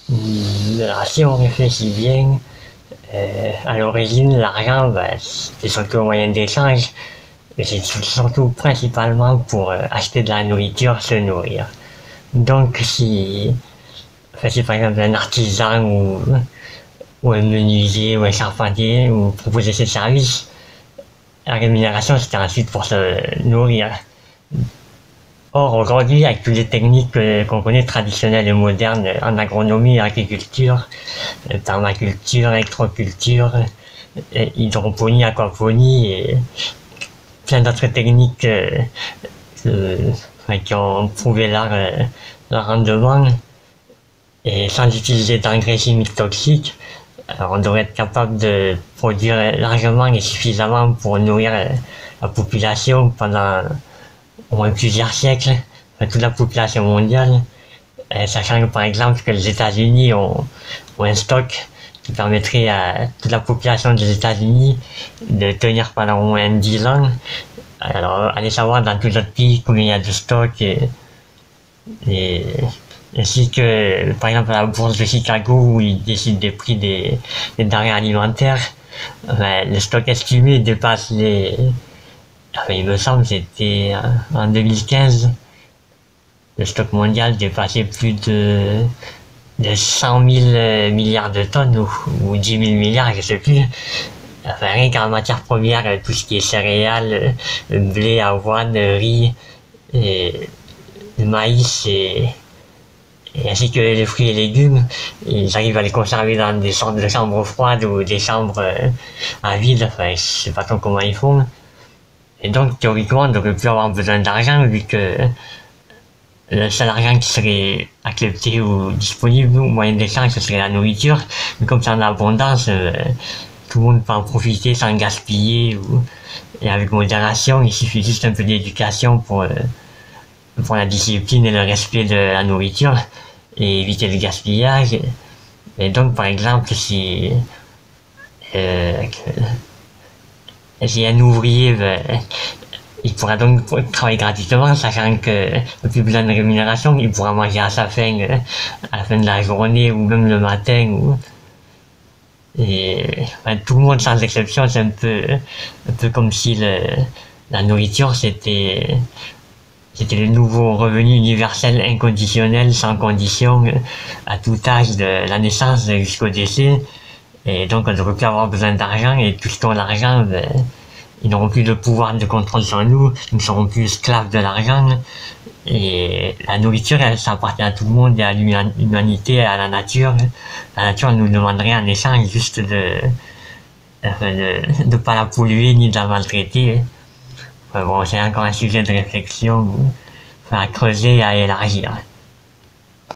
Alors, si on réfléchit bien, à l'origine, l'argent, c'est surtout un moyen d'échange, mais c'est surtout principalement pour acheter de la nourriture, se nourrir. Donc, si par exemple un artisan ou un menuisier ou un charpentier ou proposer ses services, la rémunération c'était ensuite pour se nourrir. Or, aujourd'hui, avec toutes les techniques qu'on connaît traditionnelles et modernes en agronomie, agriculture, permaculture, électroculture, hydroponie, aquaponie et plein d'autres techniques qui ont prouvé leur rendement, et sans utiliser d'engrais chimiques toxiques, on devrait être capable de produire largement et suffisamment pour nourrir la population pendant au moins plusieurs siècles, toute la population mondiale, sachant que par exemple que les États-Unis ont un stock qui permettrait à toute la population des États-Unis de tenir pendant au moins 10 ans. Alors, allez savoir dans tous autres pays combien il y a de stock et ainsi que, par exemple, à la bourse de Chicago où ils décident des prix des denrées alimentaires, le stock estimé dépasse il me semble que c'était en 2015, le stock mondial dépassait plus de 100 000 milliards de tonnes ou 10 000 milliards, je sais plus. Enfin, rien qu'en matière première, tout ce qui est céréales, blé, avoine, riz, et le maïs et ainsi que les fruits et légumes, ils arrivent à les conserver dans des sortes de chambres froides ou des chambres à vide, enfin, je sais pas trop comment ils font. Et donc, théoriquement, on n'aurait plus avoir besoin d'argent vu que le seul argent qui serait accepté ou disponible au moyen d'échange, ce serait la nourriture. Mais comme c'est en abondance, tout le monde peut en profiter sans gaspiller et avec modération. Il suffit juste un peu d'éducation pour la discipline et le respect de la nourriture et éviter le gaspillage. Et donc, par exemple, si un ouvrier, il pourra donc travailler gratuitement, sachant que plus besoin de rémunération, il pourra manger à sa faim à la fin de la journée ou même le matin. Et tout le monde sans exception, c'est un peu comme si la nourriture c'était le nouveau revenu universel inconditionnel, sans condition, à tout âge de la naissance jusqu'au décès. Et donc on ne devrait plus avoir besoin d'argent, et tout ce qui ont l'argent, ils n'auront plus de pouvoir de contrôle sur nous, ils ne seront plus esclaves de l'argent. Et la nourriture, ça appartient à tout le monde et à l'humanité, à la nature. La nature nous demanderait en échange juste de pas la polluer ni de la maltraiter. Bon, c'est encore un sujet de réflexion à creuser et à élargir.